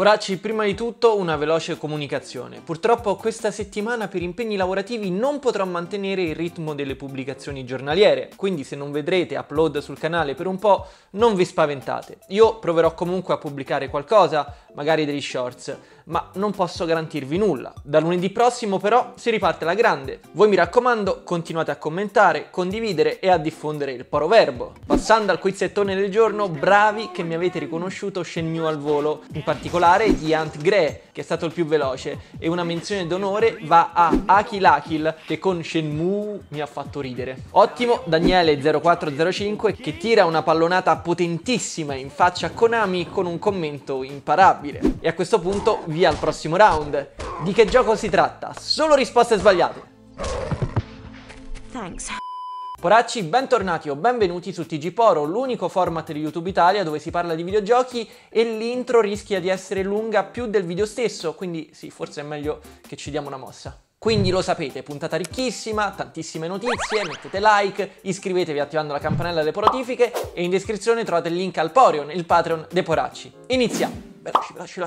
Poracci, prima di tutto una veloce comunicazione. Purtroppo questa settimana per impegni lavorativi non potrò mantenere il ritmo delle pubblicazioni giornaliere, quindi se non vedrete upload sul canale per un po' non vi spaventate. Io proverò comunque a pubblicare qualcosa, magari degli shorts, ma non posso garantirvi nulla. Da lunedì prossimo però si riparte alla grande. Voi mi raccomando, continuate a commentare, condividere e a diffondere il poro verbo. Passando al quizzettone del giorno, bravi che mi avete riconosciuto Shenmue al volo, in particolare Yant Gre, che è stato il più veloce, e una menzione d'onore va a Akil Akil, che con Shenmue mi ha fatto ridere. Ottimo Daniele0405 che tira una pallonata potentissima in faccia a Konami con un commento imparabile. E a questo punto via al prossimo round. Di che gioco si tratta? Solo risposte sbagliate. Thanks. Poracci, bentornati o benvenuti su TG Poro, l'unico format di YouTube Italia dove si parla di videogiochi e l'intro rischia di essere lunga più del video stesso, quindi sì, forse è meglio che ci diamo una mossa. Quindi lo sapete, puntata ricchissima, tantissime notizie, mettete like, iscrivetevi attivando la campanella delle notifiche e in descrizione trovate il link al Poreon, il Patreon dei Poracci. Iniziamo! Veloci.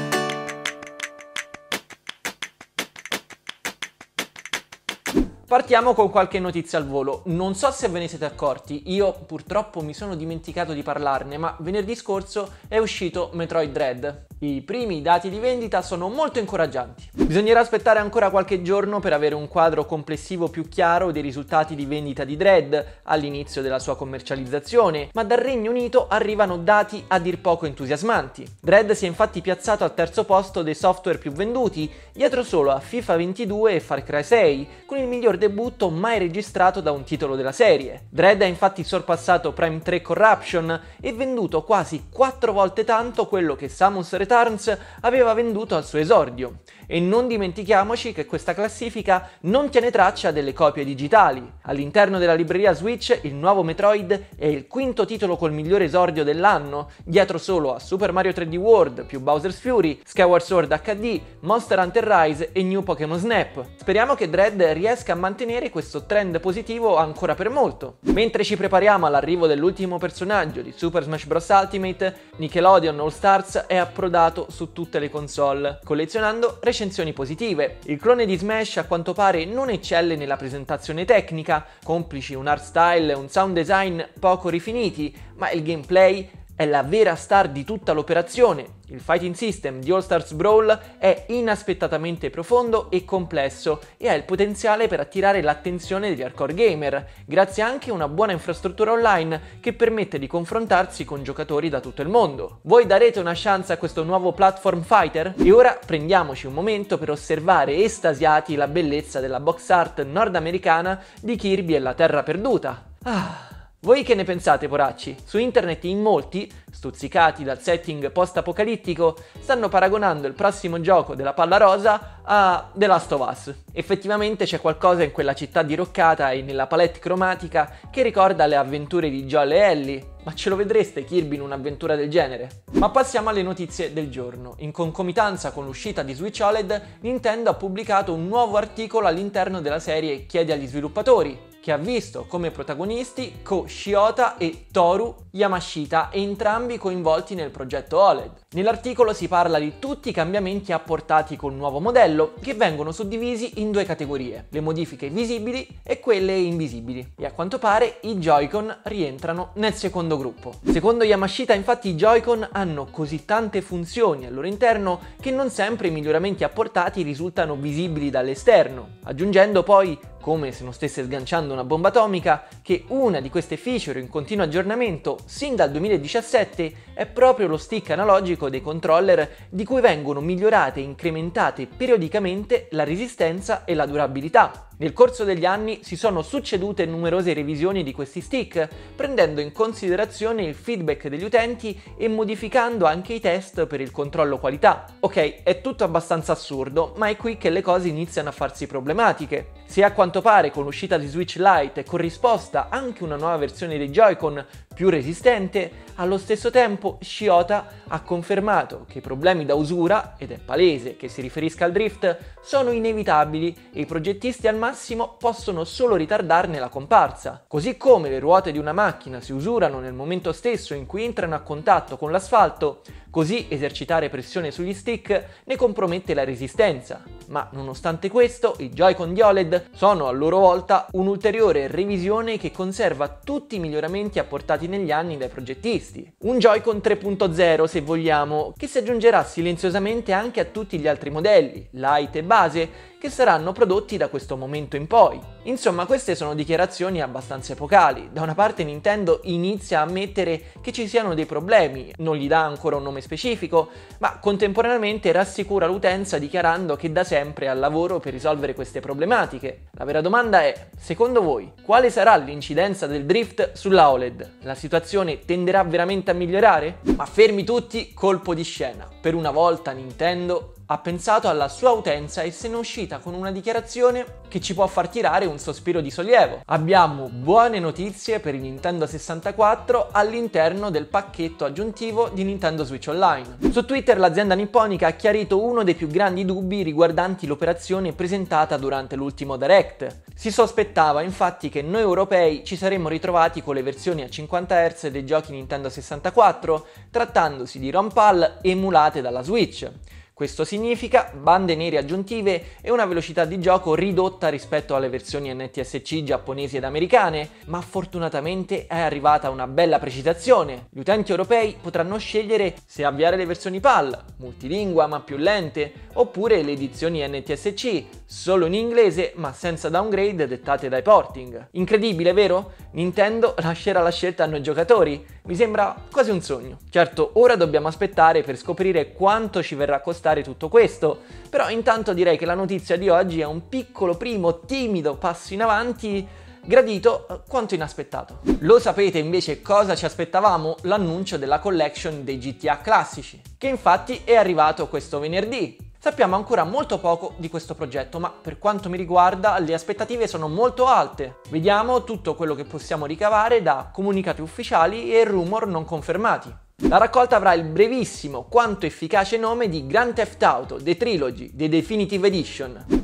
Partiamo con qualche notizia al volo. Non so se ve ne siete accorti, io purtroppo mi sono dimenticato di parlarne, ma venerdì scorso è uscito Metroid Dread. I primi dati di vendita sono molto incoraggianti. Bisognerà aspettare ancora qualche giorno per avere un quadro complessivo più chiaro dei risultati di vendita di Dread all'inizio della sua commercializzazione, ma dal Regno Unito arrivano dati a dir poco entusiasmanti. Dread si è infatti piazzato al terzo posto dei software più venduti, dietro solo a FIFA 22 e Far Cry 6, con il miglior debutto mai registrato da un titolo della serie. Dread ha infatti sorpassato Prime 3 Corruption e venduto quasi 4 volte tanto quello che Samus Returns aveva venduto al suo esordio. E non dimentichiamoci che questa classifica non tiene traccia delle copie digitali. All'interno della libreria Switch il nuovo Metroid è il quinto titolo col migliore esordio dell'anno, dietro solo a Super Mario 3D World più Bowser's Fury, Skyward Sword HD, Monster Hunter Rise e New Pokémon Snap. Speriamo che Dread riesca a mantenere questo trend positivo ancora per molto. Mentre ci prepariamo all'arrivo dell'ultimo personaggio di Super Smash Bros. Ultimate, Nickelodeon All Stars è approdato su tutte le console, collezionando recensioni positive. Il clone di Smash a quanto pare non eccelle nella presentazione tecnica, complici un art style e un sound design poco rifiniti, ma il gameplay è la vera star di tutta l'operazione. Il fighting system di All Stars Brawl è inaspettatamente profondo e complesso e ha il potenziale per attirare l'attenzione degli hardcore gamer, grazie anche a una buona infrastruttura online che permette di confrontarsi con giocatori da tutto il mondo. Voi darete una chance a questo nuovo platform fighter? E ora prendiamoci un momento per osservare estasiati la bellezza della box art nordamericana di Kirby e la Terra Perduta. Voi che ne pensate, poracci? Su internet in molti, stuzzicati dal setting post-apocalittico, stanno paragonando il prossimo gioco della palla rosa a The Last of Us. Effettivamente c'è qualcosa in quella città diroccata e nella palette cromatica che ricorda le avventure di Joel e Ellie. Ma ce lo vedreste Kirby in un'avventura del genere? Ma passiamo alle notizie del giorno. In concomitanza con l'uscita di Switch OLED, Nintendo ha pubblicato un nuovo articolo all'interno della serie Chiedi agli sviluppatori, che ha visto come protagonisti Ko Shiota e Toru Yamashita, entrambi coinvolti nel progetto OLED. Nell'articolo si parla di tutti i cambiamenti apportati col nuovo modello, che vengono suddivisi in due categorie, le modifiche visibili e quelle invisibili. E a quanto pare i Joy-Con rientrano nel secondo gruppo. Secondo Yamashita, infatti, i Joy-Con hanno così tante funzioni al loro interno che non sempre i miglioramenti apportati risultano visibili dall'esterno, aggiungendo poi, come se non stesse sganciando una bomba atomica, che una di queste feature in continuo aggiornamento sin dal 2017 è proprio lo stick analogico dei controller, di cui vengono migliorate e incrementate periodicamente la resistenza e la durabilità. Nel corso degli anni si sono succedute numerose revisioni di questi stick, prendendo in considerazione il feedback degli utenti e modificando anche i test per il controllo qualità. Ok, è tutto abbastanza assurdo, ma è qui che le cose iniziano a farsi problematiche. Se a quanto pare con l'uscita di Switch Lite è corrisposta anche una nuova versione dei Joy-Con più resistente, allo stesso tempo Shiota ha confermato che i problemi da usura, ed è palese che si riferisca al drift, sono inevitabili e i progettisti al massimo possono solo ritardarne la comparsa. Così come le ruote di una macchina si usurano nel momento stesso in cui entrano a contatto con l'asfalto, Così esercitare pressione sugli stick ne compromette la resistenza. Ma nonostante questo, i Joy-Con di OLED sono a loro volta un'ulteriore revisione che conserva tutti i miglioramenti apportati negli anni dai progettisti. Un Joy-Con 3.0, se vogliamo, che si aggiungerà silenziosamente anche a tutti gli altri modelli, light e base, che saranno prodotti da questo momento in poi. Insomma, queste sono dichiarazioni abbastanza epocali. Da una parte Nintendo inizia a ammettere che ci siano dei problemi, non gli dà ancora un nome specifico, ma contemporaneamente rassicura l'utenza dichiarando che da sempre è al lavoro per risolvere queste problematiche. La vera domanda è, secondo voi, quale sarà l'incidenza del drift sulla OLED? La situazione tenderà veramente a migliorare? Ma fermi tutti, colpo di scena. Per una volta Nintendo ha pensato alla sua utenza e se ne è uscita con una dichiarazione che ci può far tirare un sospiro di sollievo. Abbiamo buone notizie per il Nintendo 64 all'interno del pacchetto aggiuntivo di Nintendo Switch Online. Su Twitter l'azienda nipponica ha chiarito uno dei più grandi dubbi riguardanti l'operazione presentata durante l'ultimo Direct. Si sospettava infatti che noi europei ci saremmo ritrovati con le versioni a 50 Hz dei giochi Nintendo 64, trattandosi di ROM PAL emulate dalla Switch. Questo significa bande nere aggiuntive e una velocità di gioco ridotta rispetto alle versioni NTSC giapponesi ed americane, ma fortunatamente è arrivata una bella precisazione. Gli utenti europei potranno scegliere se avviare le versioni PAL, multilingua ma più lente, oppure le edizioni NTSC, solo in inglese ma senza downgrade dettate dai porting. Incredibile, vero? Nintendo lascerà la scelta a noi giocatori. Mi sembra quasi un sogno. Certo, ora dobbiamo aspettare per scoprire quanto ci verrà a costare tutto questo, però intanto direi che la notizia di oggi è un piccolo primo timido passo in avanti gradito quanto inaspettato. Lo sapete invece cosa ci aspettavamo? L'annuncio della collection dei GTA classici, che infatti è arrivato questo venerdì. Sappiamo ancora molto poco di questo progetto, ma per quanto mi riguarda le aspettative sono molto alte. Vediamo tutto quello che possiamo ricavare da comunicati ufficiali e rumor non confermati. La raccolta avrà il brevissimo quanto efficace nome di Grand Theft Auto The Trilogy The Definitive Edition.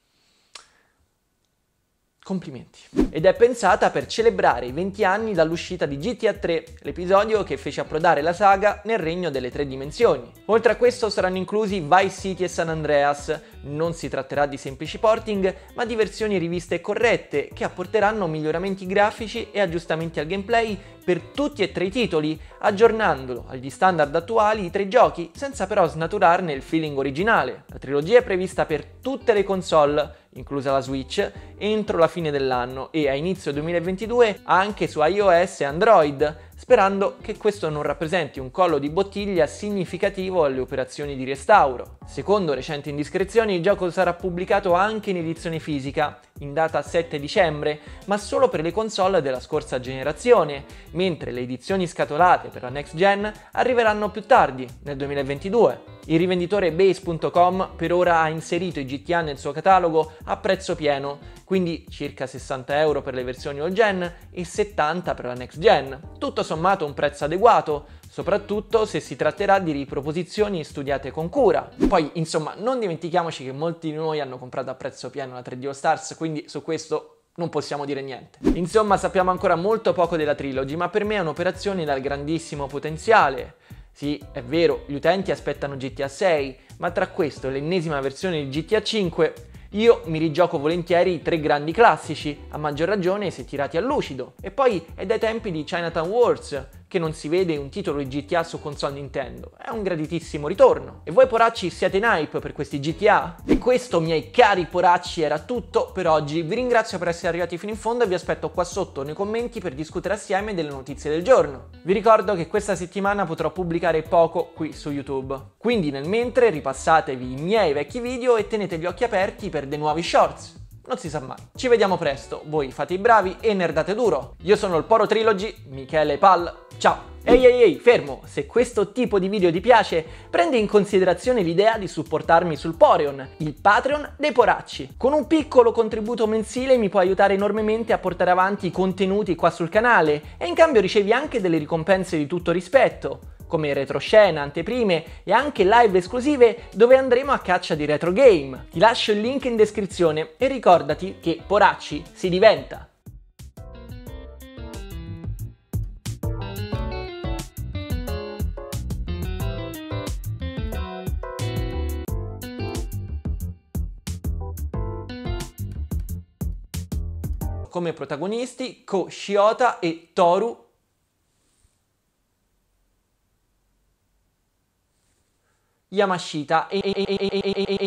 Complimenti. Ed è pensata per celebrare i 20 anni dall'uscita di GTA 3, l'episodio che fece approdare la saga nel regno delle tre dimensioni. Oltre a questo saranno inclusi Vice City e San Andreas. Non si tratterà di semplici porting, ma di versioni riviste e corrette che apporteranno miglioramenti grafici e aggiustamenti al gameplay per tutti e tre i titoli, aggiornandolo agli standard attuali di tre giochi, senza però snaturarne il feeling originale. La trilogia è prevista per tutte le console, inclusa la Switch, entro la fine dell'anno e a inizio 2022 anche su iOS e Android, sperando che questo non rappresenti un collo di bottiglia significativo alle operazioni di restauro. Secondo recenti indiscrezioni, il gioco sarà pubblicato anche in edizione fisica, in data 7 dicembre, ma solo per le console della scorsa generazione, mentre le edizioni scatolate per la next gen arriveranno più tardi, nel 2022. Il rivenditore Base.com per ora ha inserito i GTA nel suo catalogo a prezzo pieno, quindi circa 60 euro per le versioni all gen e 70 per la next gen. Tutto sommato un prezzo adeguato, soprattutto se si tratterà di riproposizioni studiate con cura. Poi, insomma, non dimentichiamoci che molti di noi hanno comprato a prezzo pieno la 3D All Stars, quindi su questo non possiamo dire niente. Insomma, sappiamo ancora molto poco della trilogy, ma per me è un'operazione dal grandissimo potenziale. Sì, è vero, gli utenti aspettano GTA 6, ma tra questo e l'ennesima versione di GTA 5, io mi rigioco volentieri i tre grandi classici, a maggior ragione se tirati a lucido. E poi è dai tempi di Chinatown Wars che non si vede un titolo di GTA su console Nintendo. È un graditissimo ritorno. E voi poracci siete in hype per questi GTA? E questo, miei cari poracci, era tutto per oggi. Vi ringrazio per essere arrivati fino in fondo e vi aspetto qua sotto nei commenti per discutere assieme delle notizie del giorno. Vi ricordo che questa settimana potrò pubblicare poco qui su YouTube. Quindi nel mentre ripassatevi i miei vecchi video e tenete gli occhi aperti per dei nuovi shorts. Non si sa mai. Ci vediamo presto, voi fate i bravi e nerdate duro. Io sono il Poro Trilogy, Michele Pal, ciao! Ehi, fermo! Se questo tipo di video ti piace, prendi in considerazione l'idea di supportarmi sul Poreon, il Patreon dei poracci. Con un piccolo contributo mensile mi puoi aiutare enormemente a portare avanti i contenuti qua sul canale e in cambio ricevi anche delle ricompense di tutto rispetto, come retroscena, anteprime e anche live esclusive dove andremo a caccia di retro game. Ti lascio il link in descrizione e ricordati che poracci si diventa. come protagonisti Ko Shiota e Toru Yamashita